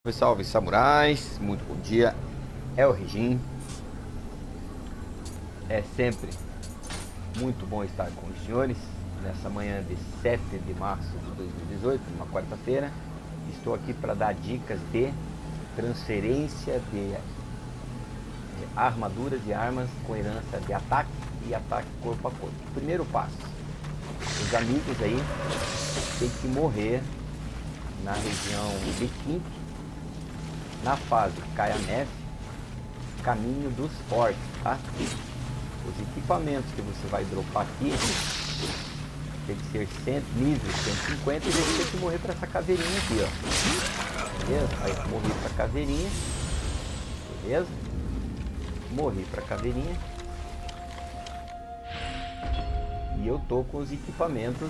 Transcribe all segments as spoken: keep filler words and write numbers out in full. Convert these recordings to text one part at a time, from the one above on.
Salve, salve samurais, muito bom dia, é o Regin. É sempre muito bom estar com os senhores nessa manhã de sete de março de dois mil e dezoito, uma quarta-feira. Estou aqui para dar dicas de transferência de armaduras e armas com herança de ataque e ataque corpo a corpo. Primeiro passo: os amigos aí têm que morrer na região de Quinte, na fase Cai a Neve, caminho dos fortes, tá? Os equipamentos que você vai dropar aqui tem que ser cem, nível cento e cinquenta, e você tem que morrer para essa caveirinha aqui, ó. Beleza? Aí morri para caveirinha. Beleza? Morri para caveirinha. E eu tô com os equipamentos.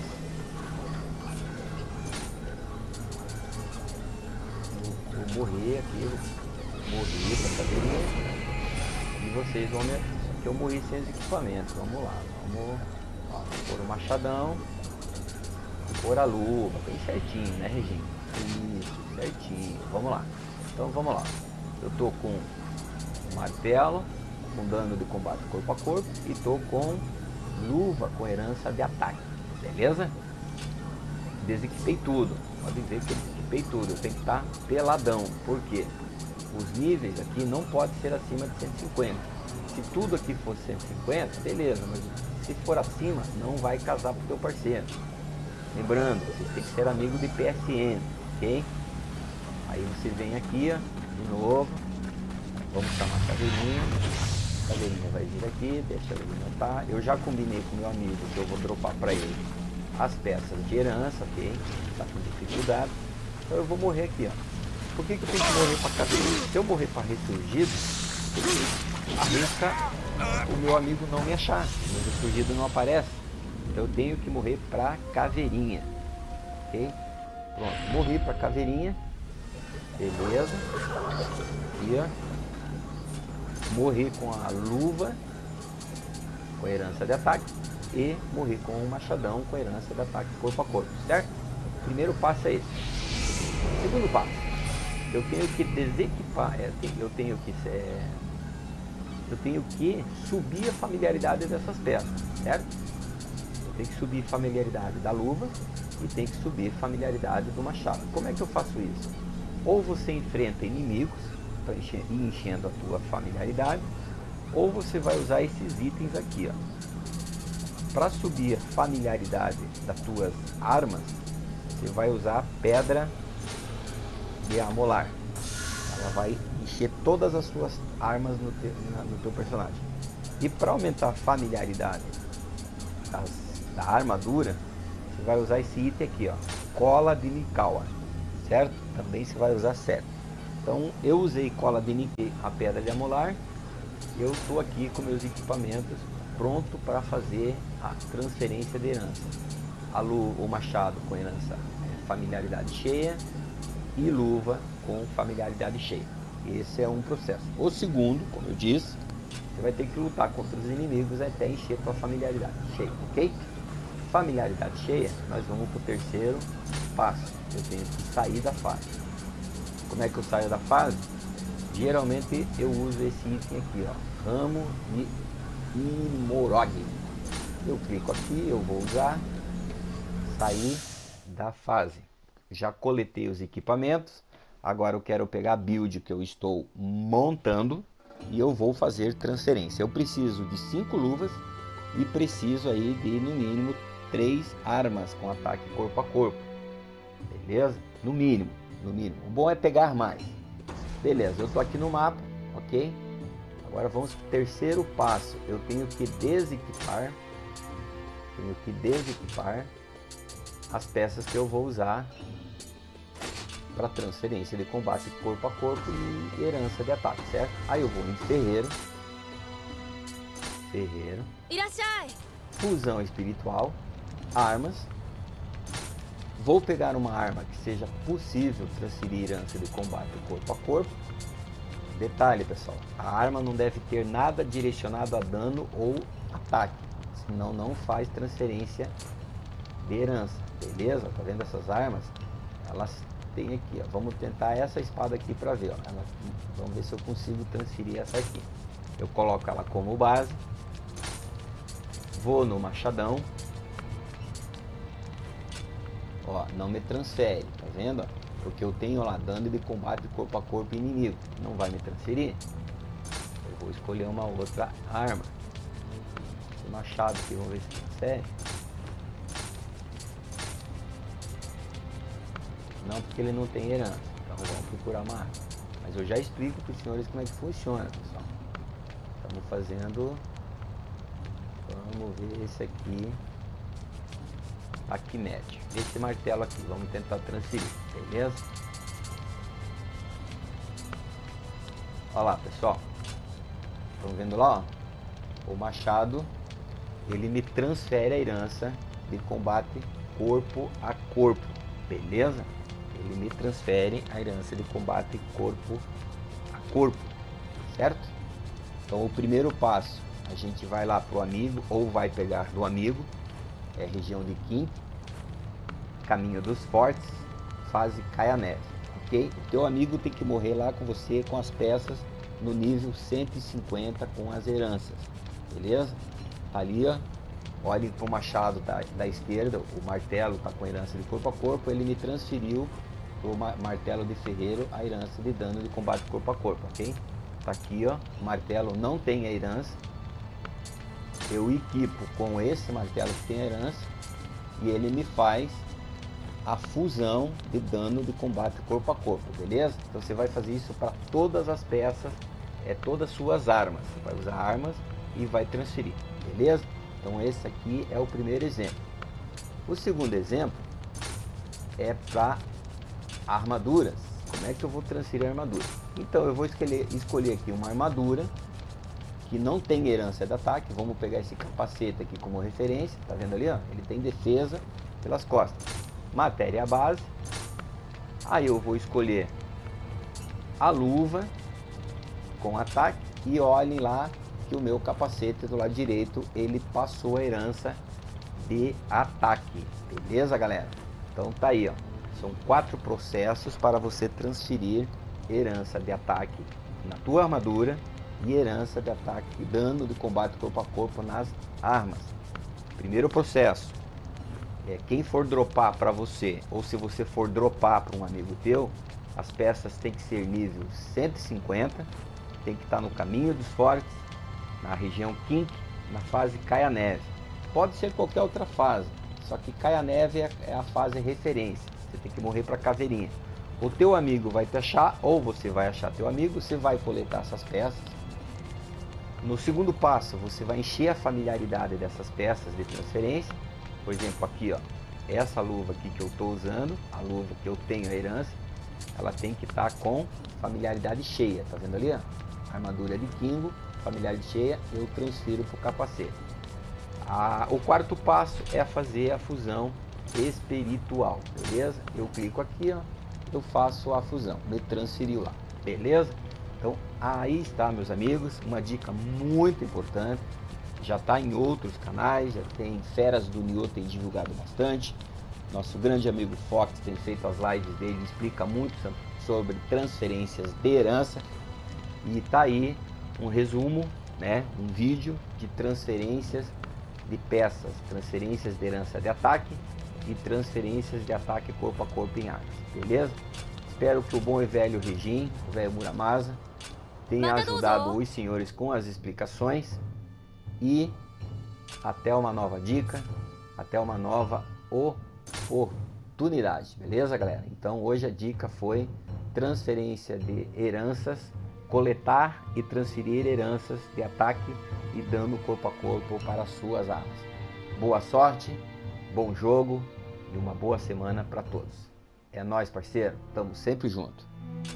Vou morrer aqui, vou morrer pra caveirinha. E vocês vão me... Só que eu morri sem os equipamentos. Vamos lá, vamos, ó, pôr o machadão e pôr a luva, bem certinho, né, Regina? Isso, certinho. Vamos lá. Então vamos lá. Eu tô com o martelo, com dano de combate corpo a corpo, e tô com luva com herança de ataque, beleza? Desequipei tudo. Pode ver que eu desequipei tudo. Eu tenho que estar peladão. Por quê? Os níveis aqui não pode ser acima de cento e cinquenta. Se tudo aqui for cento e cinquenta, beleza. Mas se for acima, não vai casar pro teu parceiro. Lembrando, vocês têm que ser amigo de P S N, ok? Aí você vem aqui, ó, de novo. Vamos chamar a caveirinha. A caveirinha vai vir aqui, deixa ele alimentar. Eu já combinei com meu amigo que eu vou dropar para ele as peças de herança, ok? Tá com dificuldade. Então eu vou morrer aqui, ó. Por que que eu tenho que morrer para caveirinha? Se eu morrer para ressurgido, arrisca o meu amigo não me achar. O meu ressurgido não aparece. Então eu tenho que morrer para caveirinha, ok? Pronto, morri para caveirinha. Beleza. Aqui, ó. Morri com a luva com a herança de ataque e morri com o machadão com a herança de ataque corpo a corpo, certo? Primeiro passo é esse. Segundo passo, eu tenho que desequipar, é, eu tenho que é, eu tenho que subir a familiaridade dessas peças, certo? Eu tenho que subir a familiaridade da luva e tenho que subir a familiaridade do machado. Como é que eu faço isso? Ou você enfrenta inimigos para ir enchendo a tua familiaridade, ou você vai usar esses itens aqui, ó. Para subir a familiaridade das tuas armas, você vai usar a pedra de amolar. Ela vai encher todas as suas armas no teu, no teu personagem. E para aumentar a familiaridade das, da armadura, você vai usar esse item aqui, ó, cola de Nikawa, certo? Também você vai usar sete. Então eu usei cola de Nikawa, a pedra de amolar. Eu estou aqui com meus equipamentos pronto para fazer a transferência de herança. A lu, o machado com herança é, familiaridade cheia, e luva com familiaridade cheia. Esse é um processo. O segundo, como eu disse, você vai ter que lutar contra os inimigos até encher a tua familiaridade cheia, ok? Familiaridade cheia, nós vamos para o terceiro passo. Eu tenho que sair da fase. Como é que eu saio da fase? Geralmente eu uso esse item aqui, ó, ramo de Imorog. Eu clico aqui, eu vou usar, sair da fase. Já coletei os equipamentos. Agora eu quero pegar a build que eu estou montando e eu vou fazer transferência. Eu preciso de cinco luvas e preciso aí de no mínimo três armas com ataque corpo a corpo. Beleza? No mínimo, no mínimo. O bom é pegar mais. Beleza, eu tô aqui no mapa, ok? Agora vamos para o terceiro passo. Eu tenho que desequipar, tenho que desequipar as peças que eu vou usar para transferência de combate corpo a corpo e herança de ataque, certo? Aí eu vou em ferreiro, ferreiro, fusão espiritual, armas. Vou pegar uma arma que seja possível transferir herança de combate corpo a corpo. Detalhe, pessoal, a arma não deve ter nada direcionado a dano ou ataque, senão não faz transferência de herança, beleza? Tá vendo essas armas? Elas tem aqui, ó. Vamos tentar essa espada aqui para ver, ó. Ela, vamos ver se eu consigo transferir essa aqui. Eu coloco ela como base, vou no machadão, ó, não me transfere, tá vendo? Porque eu tenho lá dano de combate corpo a corpo inimigo, não vai me transferir. Eu vou escolher uma outra arma. Esse machado aqui, vamos ver se transfere. Não, porque ele não tem herança, então vamos procurar uma arma. Mas eu já explico para os senhores como é que funciona, pessoal. Estamos fazendo, vamos ver esse aqui, aqui médio, esse martelo aqui, vamos tentar transferir, beleza? Olha lá, pessoal, estão vendo lá, ó? O machado, ele me transfere a herança de combate corpo a corpo, beleza? Ele me transfere a herança de combate corpo a corpo, certo? Então o primeiro passo, a gente vai lá pro amigo, ou vai pegar do amigo, é região de Kim, caminho dos fortes, fase cai a neve, ok? O teu amigo tem que morrer lá com você com as peças no nível cento e cinquenta com as heranças, beleza? Tá ali, ó, olhem pro machado da, da esquerda, o martelo tá com herança de corpo a corpo, ele me transferiu pro martelo de ferreiro a herança de dano de combate corpo a corpo, ok? Tá aqui, ó, o martelo não tem a herança, eu equipo com esse martelo que tem a herança e ele me faz a fusão de dano de combate corpo a corpo, beleza? Então você vai fazer isso para todas as peças, é todas as suas armas, você vai usar armas e vai transferir, beleza? Então esse aqui é o primeiro exemplo. O segundo exemplo é para armaduras. Como é que eu vou transferir a armadura? Então eu vou escolher, escolher aqui uma armadura que não tem herança de ataque. Vamos pegar esse capacete aqui como referência, tá vendo ali, ó? Ele tem defesa pelas costas, matéria base. Aí eu vou escolher a luva com ataque e olhem lá que o meu capacete do lado direito ele passou a herança de ataque, beleza, galera? Então tá aí, ó, são quatro processos para você transferir herança de ataque na tua armadura e herança de ataque e dano de combate corpo a corpo nas armas. Primeiro processo é quem for dropar para você, ou se você for dropar para um amigo teu, as peças tem que ser nível cento e cinquenta, tem que estar no caminho dos fortes, na região Kink, na fase Cai a Neve. Pode ser qualquer outra fase, só que Cai a Neve é, é a fase referência. Você tem que morrer para Caveirinha. O teu amigo vai te achar, ou você vai achar teu amigo, você vai coletar essas peças. No segundo passo, você vai encher a familiaridade dessas peças de transferência. Por exemplo, aqui, ó, essa luva aqui que eu estou usando, a luva que eu tenho a herança, ela tem que estar tá com familiaridade cheia, tá vendo ali, ó? Armadura de Kingo, familiaridade cheia, eu transfiro para o capacete. Ah, o quarto passo é fazer a fusão espiritual, beleza? Eu clico aqui, ó, eu faço a fusão, me transferiu lá, beleza? Então aí está, meus amigos, uma dica muito importante, já está em outros canais, já tem Feras do Nioh, tem divulgado bastante, nosso grande amigo Fox tem feito as lives dele, explica muito sobre transferências de herança, e tá aí um resumo, né, um vídeo de transferências de peças, transferências de herança de ataque e transferências de ataque corpo a corpo em armas, beleza? Espero que o bom e velho Regin, o velho Muramasa, tenha ajudado os senhores com as explicações e até uma nova dica, até uma nova oportunidade, beleza, galera? Então hoje a dica foi transferência de heranças, coletar e transferir heranças de ataque e dano corpo a corpo para as suas armas. Boa sorte, bom jogo e uma boa semana para todos. É nóis, parceiro, tamo sempre junto.